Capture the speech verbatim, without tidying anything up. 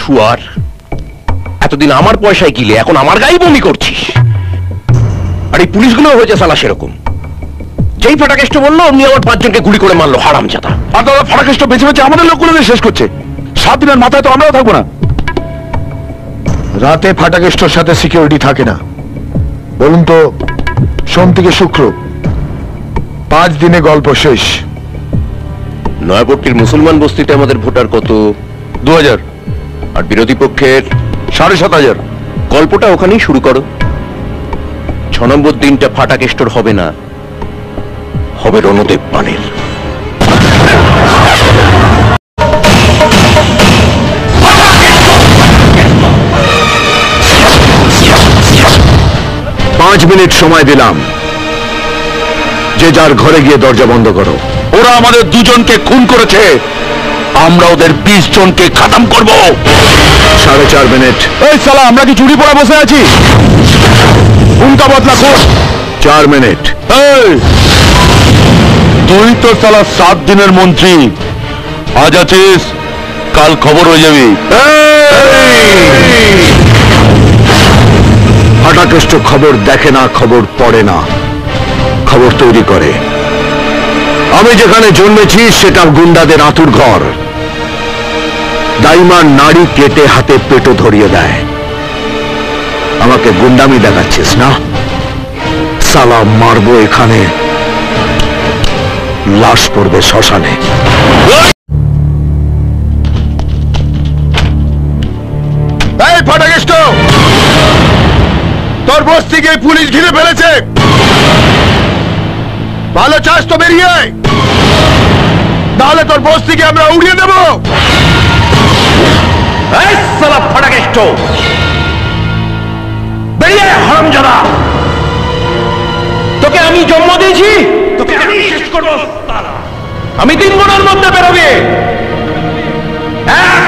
শুয়ার, এতদিন আমার পয়সায় গিলে এখন আমার গায়ে বমি করছিস। আর এই পুলিশগুলো হয়েছে সালা সেরকম, যেই ফাটাকেষ্ট বললো অমনি আমার পাঁচজনকে গুলি করে মারলো হারামজাদা। আর দাদা ফাটাকেষ্ট বেঁচে বেঁচে আমাদের লোকগুলোকে শেষ করছে। সাত দিনের মাথায় তো আমরাও থাকবো না। রাতে ফাটাকেষ্টর সাথে সিকিউরিটি থাকে না। বলুন তো, সোম থেকে শুক্র পাঁচ দিনে গল্প শেষ। নয়াপট্টির মুসলমান বস্তিতে আমাদের ভোটার কত? দু হাজার। আর বিরোধী পক্ষের সাড়ে সাত হাজার। গল্পটা ওখানেই শুরু করো। ছ নম্বর দিনটা ফাটাকেষ্টর হবে না, হবে রণদেব পানের। পাঁচ মিনিট সময় দিলাম, যে যার ঘরে গিয়ে দরজা বন্ধ করো। ওরা আমাদের দুজনকে খুন করেছে, আমরা ওদের বিশ জনকে খতম করব। সাড়ে চার মিনিট। এই সালা, আমরা কি চুরি পড়া বসে আছি? উনকা বদলা কর। চার মিনিট। এই তুই তো সালা সাত দিনের মন্ত্রী, আজ আছিস, কাল খবর হয়ে যাবি। ফাটাকেষ্ট খবর দেখে না, খবর পড়ে না, খবর তৈরি করে। আমি যেখানে জন্মেছি সেটা গুন্ডাদের আতুর ঘর। দাইমার নাড়ি কেটে হাতে পেটো ধরিয়ে দেয়। আমাকে গুন্ডামি দেখাচ্ছিস না? সালা মারবো এখানে, লাশ পড়বে শ্মশানে। এই ফাটাকেষ্ট, তোর বস্তিকে পুলিশ ঘিরে ফেলেছে। ভালো চাস তো বেরিয়ে আয়, তাহলে তোর বস্তিকে আমরা উড়িয়ে দেব। এই সালা ফাটাকেষ্ট, বেরিয়ে আয় হারামজাদা। তোকে আমি জন্ম দিয়েছি, তোকে আমি শেষ করবো। আমি তিন গুণের মধ্যে বেরোবে। এক